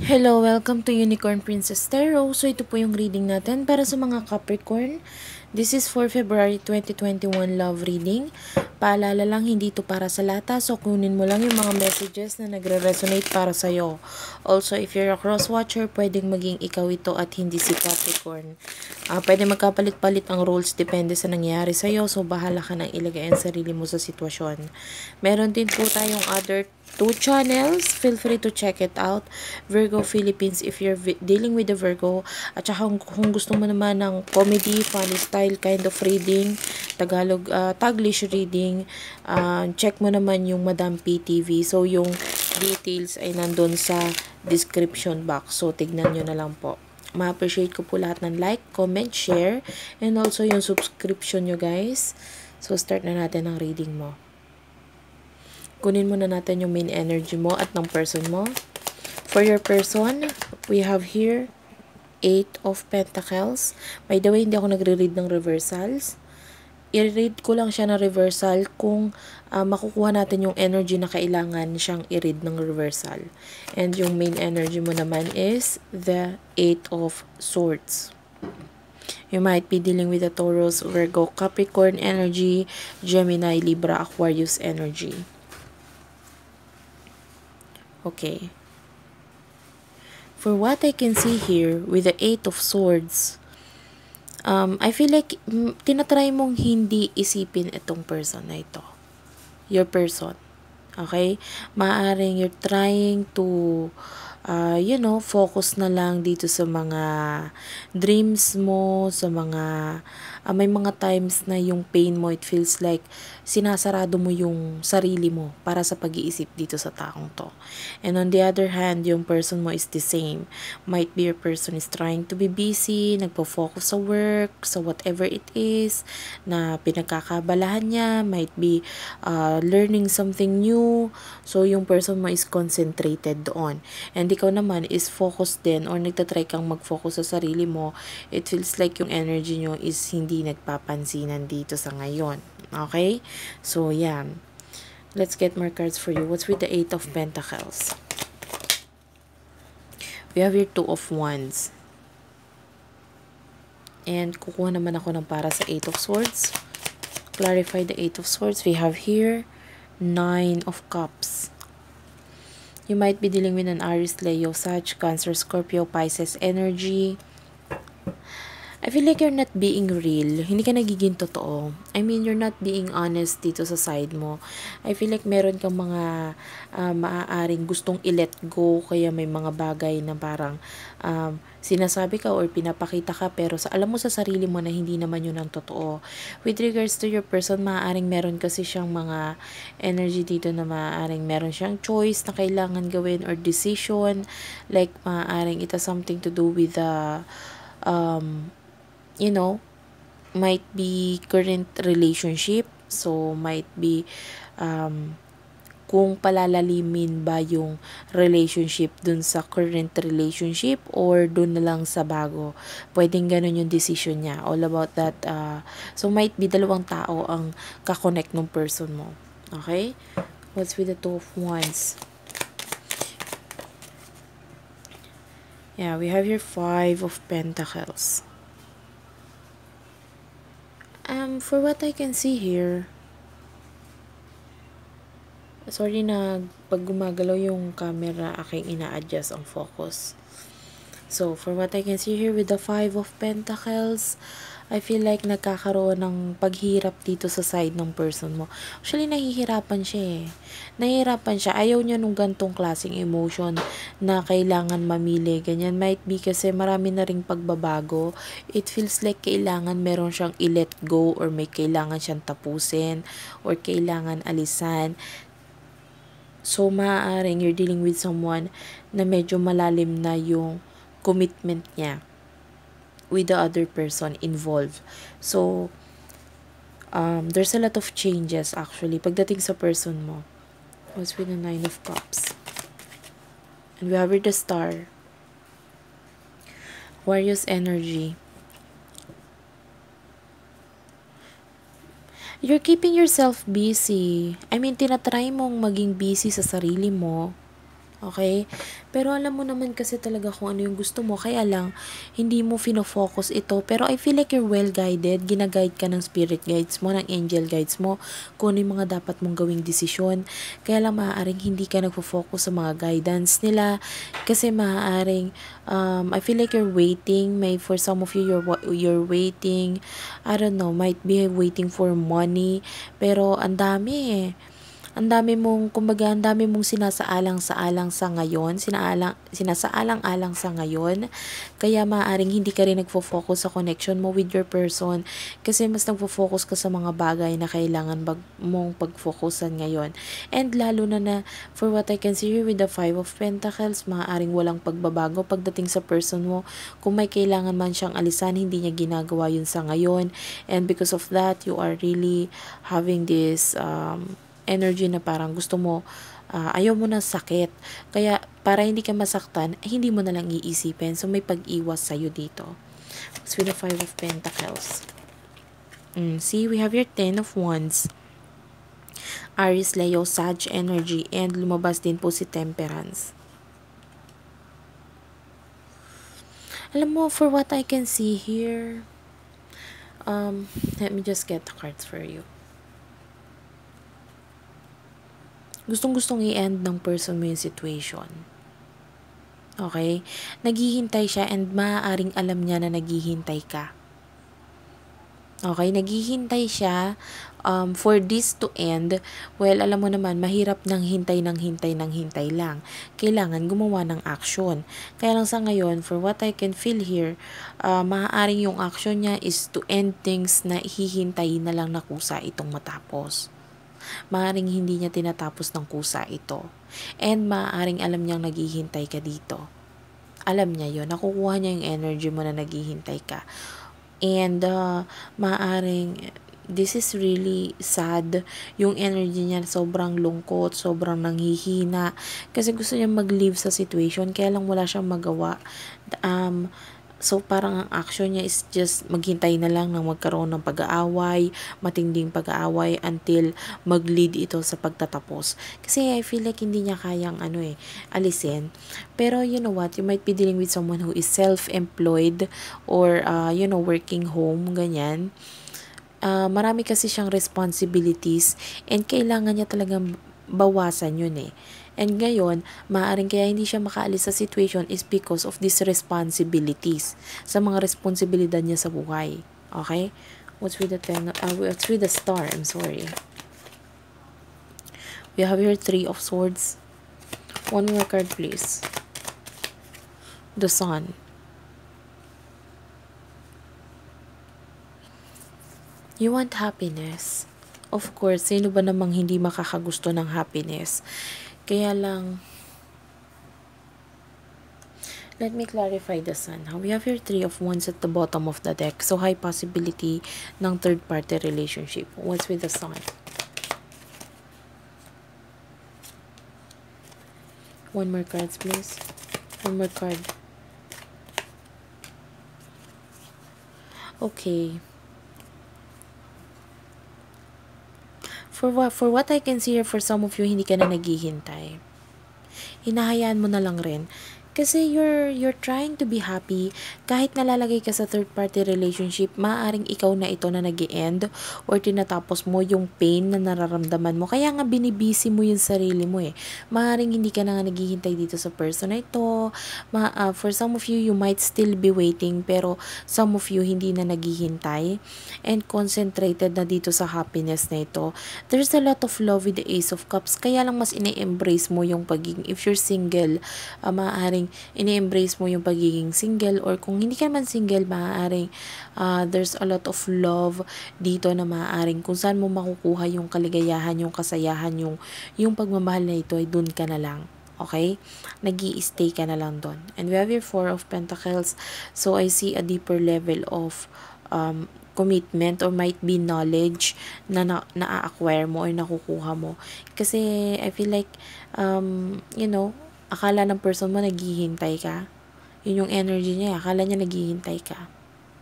Hello, welcome to Unicorn Princess Tarot. So ito po yung reading natin para sa mga Capricorn. This is for February 2021 love reading. Paalala lang, hindi ito para sa lata. So kunin mo lang yung mga messages na nagre-resonate para sa'yo. Also, if you're a cross-watcher, pwedeng maging ikaw ito at hindi si Capricorn. Pwede magkapalit-palit ang roles depende sa nangyari sa'yo. So bahala ka nang ilagay ang sarili mo sa sitwasyon. Meron din po tayong other two channels. Feel free to check it out. Virgo Philippines if you're dealing with the Virgo. At saka kung gusto mo naman ng comedy, funny style kind of reading, Tagalog, Taglish reading, check mo naman yung Madam PTV. So yung details ay nandun sa description box. So tignan nyo na lang po. Ma-appreciate ko po lahat ng like, comment, share, and also yung subscription nyo guys. So start na natin ang reading mo. Kunin muna natin yung main energy mo at ng person mo. For your person, we have here 8 of Pentacles. By the way, hindi ako nagre-read ng reversals. I-read ko lang siya na reversal kung makukuha natin yung energy na kailangan siyang i-read ng reversal. And yung main energy mo naman is the 8 of Swords. You might be dealing with a Taurus, Virgo, Capricorn energy, Gemini, Libra, Aquarius energy. Okay. For what I can see here with the 8 of Swords, I feel like tinatry mong hindi isipin itong person na ito. Your person. Okay? Maaring you're trying to, focus na lang dito sa mga dreams mo, sa mga, may mga times na yung pain mo, it feels like sinasarado mo yung sarili mo para sa pag-iisip dito sa taong to. And on the other hand, yung person mo is the same. Might be your person is trying to be busy, nagpo-focus sa work, sa whatever it is, na pinagkakabalahan niya, might be learning something new. So, yung person mo is concentrated doon. And ikaw naman is focused din or nagtatry kang mag-focus sa sarili mo. It feels like yung energy nyo is hindi nagpapansinan dito sa ngayon. Okay? So, yeah. Let's get more cards for you. What's with the 8 of Pentacles? We have your 2 of Wands. And kukuha naman ako ng para sa 8 of Swords. Clarify the 8 of Swords. We have here 9 of Cups. You might be dealing with an Aries, Leo, Sag, Cancer, Scorpio, Pisces energy. I feel like you're not being real. Hindi ka nagiging totoo. I mean, you're not being honest dito sa side mo. I feel like meron kang mga maaaring gustong i-let go. Kaya may mga bagay na parang sinasabi ka or pinapakita ka pero alam mo sa sarili mo na hindi naman yun ang totoo. With regards to your person, maaaring meron kasi siyang mga energy dito na maaaring meron siyang choice na kailangan gawin or decision. Like, maaaring it has something to do with the might be current relationship. So, might be kung palalalimin ba yung relationship dun sa current relationship or dun na lang sa bago. Pwedeng ganun yung decision niya. All about that. So, might be dalawang tao ang kakonect ng person mo. Okay? What's with the 2 of Wands? Yeah, we have your 5 of Pentacles. For what I can see here, sorry na pag gumagalaw yung camera, aking ina-adjust ang focus. So, for what I can see here with the 5 of Pentacles, I feel like nagkakaroon ng paghirap dito sa side ng person mo. Actually, nahihirapan siya eh. Nahihirapan siya. Ayaw niya nung gantong klaseng emotion na kailangan mamili. Ganyan. Might be kasi marami na ring pagbabago. It feels like kailangan meron siyang i-let go or may kailangan siyang tapusin or kailangan alisan. So, maaaring you're dealing with someone na medyo malalim na yung commitment niya with the other person involved. So, there's a lot of changes actually pagdating sa person mo. What's with the 9 of Cups? And we have the Star. Aquarius energy. You're keeping yourself busy. I mean, tinatry mong maging busy sa sarili mo. Okay? Pero alam mo naman kasi talaga kung ano yung gusto mo. Kaya lang, hindi mo fino-focus ito. Pero I feel like you're well guided. Gina-guide ka ng spirit guides mo, ng angel guides mo. Kung ano yung mga dapat mong gawing desisyon. Kaya lang maaaring hindi ka nagfo-focus sa mga guidance nila. Kasi maaaring, I feel like you're waiting. May for some of you, you're waiting. I don't know, might be waiting for money. Pero ang dami eh. Ang dami mong, kumbaga, ang dami mong sinasaalang-saalang sa ngayon, sinasaalang-alang sa ngayon, kaya maaaring hindi ka rin nagfo-focus sa connection mo with your person, kasi mas nagfo-focus ka sa mga bagay na kailangan mong pag-focusan ngayon. And lalo na for what I can see here with the Five of Pentacles, maaaring walang pagbabago pagdating sa person mo. Kung may kailangan man siyang alisan, hindi niya ginagawa yun sa ngayon, and because of that, you are really having this, energy na parang gusto mo, ayaw mo ng sakit. Kaya, para hindi ka masaktan, hindi mo na lang iisipin. So, may pag-iwas sa'yo dito. It's with the Five of Pentacles. See, we have your Ten of Wands. Aries, Leo, Sag energy. And lumabas din po si Temperance. Alam mo, for what I can see here, let me just get the cards for you. Gustong-gustong i-end ng person mo yung situation. Okay? Naghihintay siya and maaaring alam niya na naghihintay ka. Okay? Naghihintay siya for this to end. Well, alam mo naman, mahirap ng hintay lang. Kailangan gumawa ng action. Kaya lang sa ngayon, for what I can feel here, maaaring yung action niya is to end things na hihintayin na lang na kusa itong matapos. Maaaring hindi niya tinatapos ng kusa ito. And maaaring alam niyang naghihintay ka dito. Alam niya yon, nakukuha niya yung energy mo na naghihintay ka. And maaaring this is really sad. Yung energy niya sobrang lungkot, sobrang nanghihina. Kasi gusto niya mag-live sa situation, kaya lang wala siyang magawa. So, parang ang action niya is just maghintay na lang ng magkaroon ng pag-aaway, matinding pag-aaway until mag-lead ito sa pagtatapos. Kasi I feel like hindi niya kayang alisin. Pero you know what, you might be dealing with someone who is self-employed or working home, ganyan. Marami kasi siyang responsibilities and kailangan niya talagang bawasan yun eh. And ngayon, maaaring kaya hindi siya makaalis sa situation is because of these responsibilities. Sa mga responsibilidad niya sa buhay. Okay? What's with the Star? I'm sorry. We have here Three of Swords. One more card, please. The Sun. You want happiness. Of course, sino ba namang hindi makakagusto ng happiness? Kaya lang, let me clarify the Sun. We have here Three of Wands at the bottom of the deck. So, high possibility ng third-party relationship. What's with the Sun? One more cards, please. One more card. Okay. For what I can see here, for some of you, hindi ka na naghihintay. Hinahayaan mo na lang rin. Kasi you're trying to be happy. Kahit nalalagay ka sa third party relationship, maaaring ikaw na ito na nag-e-end or tinatapos mo yung pain na nararamdaman mo. Kaya nga binibisi mo yung sarili mo eh. Maaaring hindi ka na nga naghihintay dito sa person na ito. For some of you, you might still be waiting, pero some of you hindi na naghihintay and concentrated na dito sa happiness na ito. There's a lot of love with the Ace of Cups. Kaya lang mas ine-embrace mo yung pagiging, if you're single, maaaring ini-embrace mo yung pagiging single, or kung hindi ka naman single, maaaring there's a lot of love dito na maaaring kung saan mo makukuha yung kaligayahan, yung kasayahan, yung pagmamahal na ito ay dun ka na lang. Okay? Nag-i-stay ka na lang doon. And we have your Four of Pentacles. So, I see a deeper level of commitment or might be knowledge na na-acquire mo or nakukuha mo. Kasi, I feel like, akala ng person mo naghihintay ka. Yun yung energy niya. Akala niya naghihintay ka.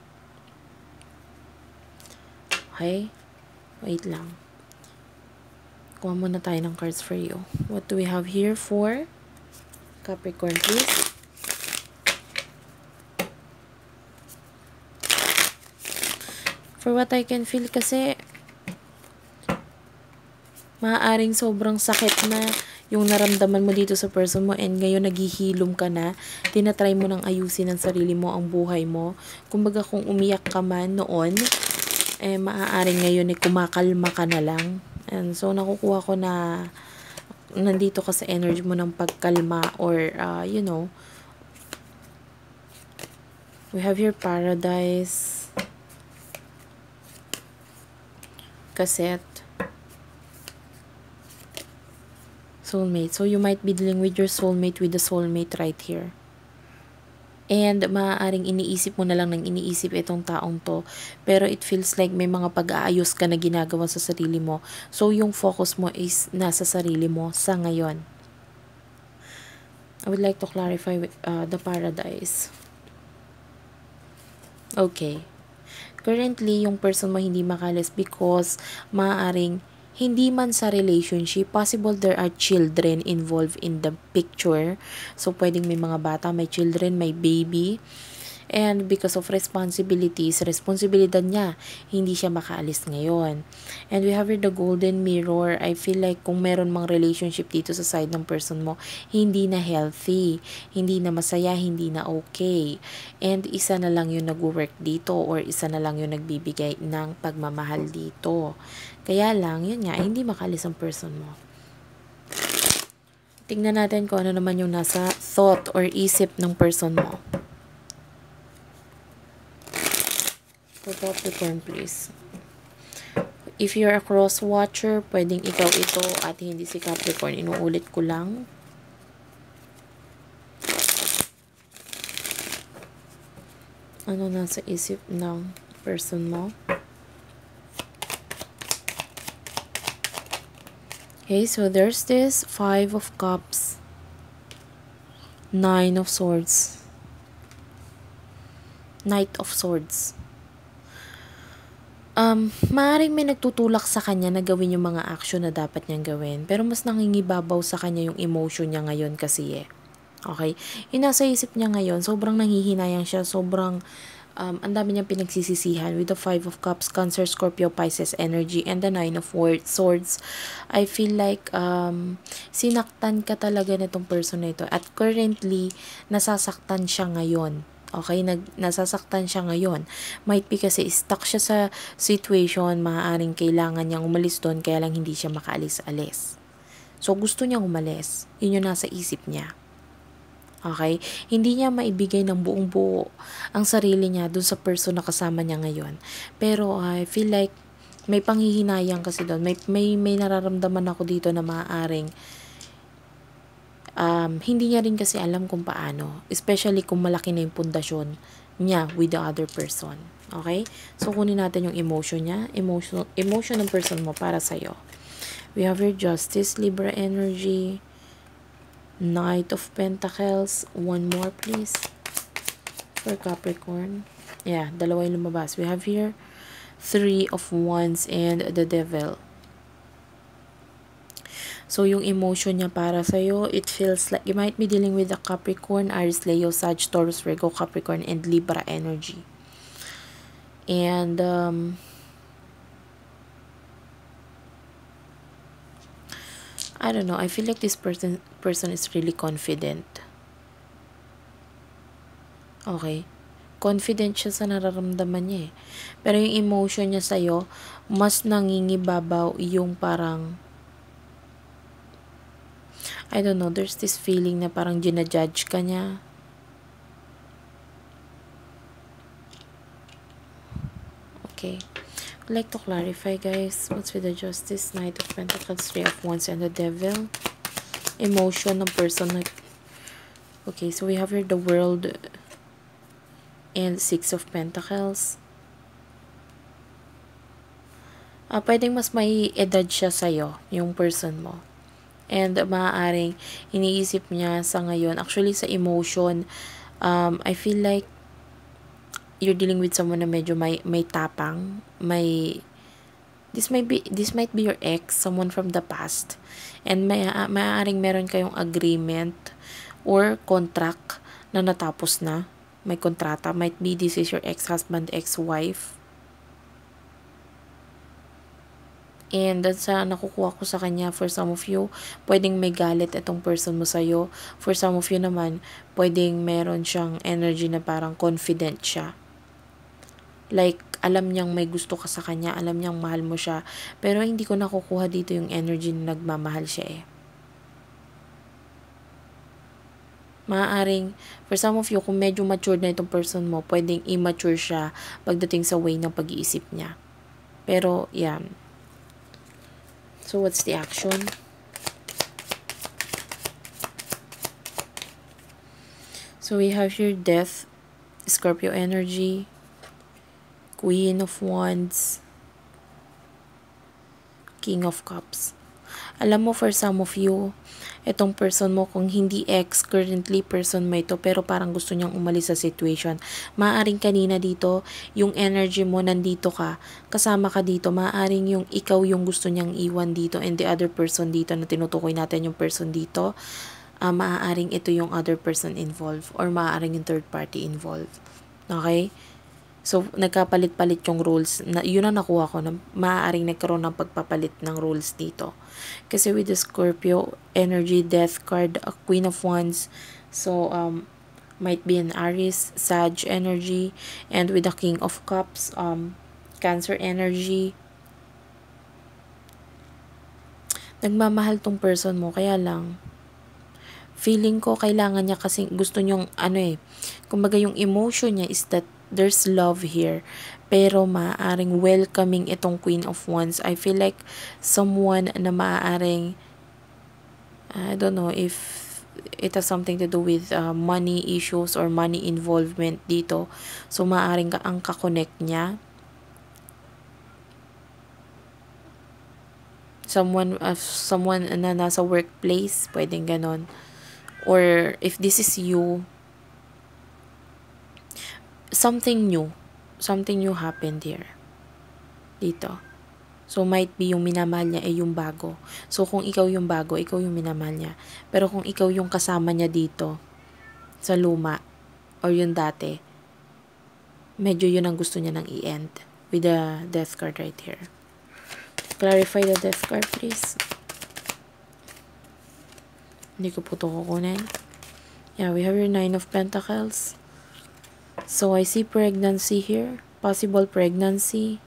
Okay? Wait lang. Kuha muna tayo ng cards for you. What do we have here for Capricorn, please. For what I can feel kasi, maaaring sobrang sakit na yung naramdaman mo dito sa person mo and ngayon naghihilom ka na, tinatry mo nang ayusin ang sarili mo, ang buhay mo. Kumbaga kung umiyak ka man noon, maaaring ngayon kumakalma ka na lang. And so nakukuha ko na nandito ka sa energy mo ng pagkalma or you know, we have your Paradise, Cassette, Soulmate. So you might be dealing with your soulmate with the soulmate right here. And maaaring iniisip mo na lang ng iniisip itong taong to. Pero it feels like may mga pag-aayos ka na ginagawa sa sarili mo. So yung focus mo is nasa sarili mo sa ngayon. I would like to clarify the Paradise. Okay. Currently, yung person mo hindi makalis because maaaring hindi man sa relationship, possible there are children involved in the picture. So, pwedeng may mga bata, may children, may baby. And because of responsibilities, responsibilidad niya, hindi siya makaalis ngayon. And we have here the Golden Mirror. I feel like kung meron mang relationship dito sa side ng person mo, hindi na healthy, hindi na masaya, hindi na okay. And isa na lang yung nag-work dito or isa na lang yung nagbibigay ng pagmamahal dito. Kaya lang, yun nga, hindi makaalis ang person mo. Tingnan natin kung ano naman yung nasa thought or isip ng person mo. For Capricorn, please. If you're a cross-watcher, pwedeng ikaw ito at hindi si Capricorn. Inuulit ko lang. Ano nasa isip ng person mo? Okay, so there's this 5 of Cups, 9 of Swords, Knight of Swords. Maaaring may nagtutulak sa kanya na gawin yung mga action na dapat niyang gawin. Pero mas nangingibabaw sa kanya yung emotion niya ngayon kasi Okay? Yung nasa isip niya ngayon, sobrang nanghihinayang siya, sobrang ang dami niyang pinagsisisihan with the 5 of Cups, Cancer, Scorpio, Pisces energy, and the 9 of Swords. I feel like sinaktan ka talaga nitong person na ito. At currently, nasasaktan siya ngayon. Okay, nasasaktan siya ngayon. Might be kasi stuck siya sa situation, maaaring kailangan niyang umalis doon, kaya lang hindi siya makaalis-alis. So, gusto niyang umalis. Yun yung nasa isip niya. Okay? Hindi niya maibigay ng buong buo ang sarili niya doon sa person na kasama niya ngayon. Pero, I feel like may panghihinayang kasi doon. May nararamdaman ako dito na maaaring hindi niya rin kasi alam kung paano. Especially kung malaki na yung pundasyon niya with the other person. Okay? So, kunin natin yung emotion niya. Emotion ng person mo para sa'yo. We have your Justice, Libra energy. Knight of Pentacles. One more, please. For Capricorn. Yeah, dalawa yung lumabas. We have here 3 of Wands and the Devil. So, yung emotion niya para sa'yo, it feels like you might be dealing with a Capricorn, Aries, Leo, Sag, Taurus, Virgo, Capricorn, and Libra energy. And, I don't know, I feel like this person is really confident. Okay? Confident siya sa nararamdaman niya Pero yung emotion niya sa'yo, mas nangingibabaw yung parang I don't know, there's this feeling na parang ginajudge ka niya. Okay. I'd like to clarify, guys. What's with the Justice, Knight of Pentacles, 3 of Wands, and the Devil? Emotion ng person. Okay, so we have here the World and 6 of Pentacles. Pwedeng mas may edad siya sa'yo, yung person mo. And maaaring iniisip niya sa ngayon, actually sa emotion, I feel like you're dealing with someone na medyo may tapang, this might be your ex, someone from the past, and maaaring meron kayong agreement or contract na natapos na. May kontrata. Might be this is your ex-husband, ex-wife. And sa nakukuha ko sa kanya, for some of you, pwedeng may galit itong person mo sa'yo. For some of you naman, pwedeng meron siyang energy na parang confident siya. Like, alam niyang may gusto ka sa kanya, alam niyang mahal mo siya. Pero hindi ko nakukuha dito yung energy na nagmamahal siya eh. Maaaring, for some of you, kung medyo matured na itong person mo, pwedeng immature siya pagdating sa way ng pag-iisip niya. Pero, yan. So, what's the action? So, we have here Death, Scorpio energy, Queen of Wands, King of Cups. Alam mo, for some of you, itong person mo, kung hindi ex, currently person mo ito, pero parang gusto niyang umalis sa situation. Maaaring kanina dito, yung energy mo, nandito ka, kasama ka dito, maaaring yung ikaw yung gusto niyang iwan dito, and the other person dito, na tinutukoy natin yung person dito, maaaring ito yung other person involved, or maaaring yung third party involved. Okay? So, nagkapalit-palit yung roles. Yun ang nakuha ko, na maaaring nagkaroon ng pagpapalit ng roles dito. Kasi with the Scorpio energy, Death card, a Queen of Wands, so, might be an Aries, Sag energy, and with the King of Cups, Cancer energy. Nagmamahal tong person mo, kaya lang, feeling ko kailangan niya kasi gusto niyong kumbaga yung emotion niya is that there's love here, pero maaaring welcoming itong Queen of Wands. I feel like someone na maaaring, I don't know if it has something to do with money issues or money involvement dito. So maaaring ang kakonect niya someone na nasa workplace, pwedeng ganon. Or if this is you, something new happened here dito. So might be yung minamahal niya yung bago. So kung ikaw yung bago, ikaw yung minamahal niya. Pero kung ikaw yung kasama niya dito sa luma or yung dati, medyo yun ang gusto niya nang i-end with the Death card right here. Clarify the Death card, please. Hindi ko po ito kukunin. Yeah, we have your 9 of Pentacles. So, I see pregnancy here. Possible pregnancy.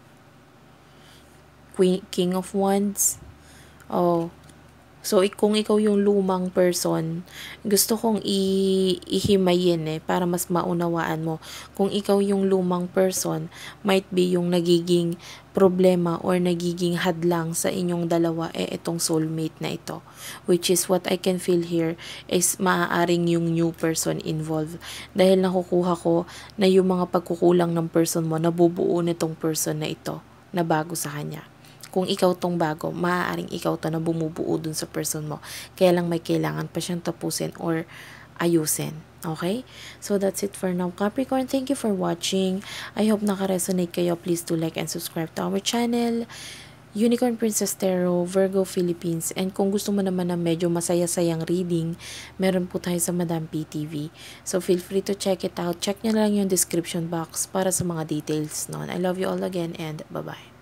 King of Wands. Oh. So, kung ikaw yung lumang person, gusto kong ihimayin para mas maunawaan mo. Kung ikaw yung lumang person, might be yung nagiging problema or nagiging hadlang sa inyong dalawa itong soulmate na ito. Which is what I can feel here is maaaring yung new person involved. Dahil nakukuha ko na yung mga pagkukulang ng person mo, nabubuo nitong person na ito na bago sa kanya. Kung ikaw tong bago, maaaring ikaw to na bumubuo dun sa person mo. Kaya lang may kailangan pa siyang tapusin or ayusin. Okay? So, that's it for now, Capricorn. Thank you for watching. I hope naka-resonate kayo. Please do like and subscribe to our channel. Unicorn Princess Tarot, Virgo Philippines. And kung gusto mo naman na medyo masaya-sayang reading, meron po tayo sa Madam PTV. So, feel free to check it out. Check nyo lang yung description box para sa mga details noon. I love you all again and bye-bye.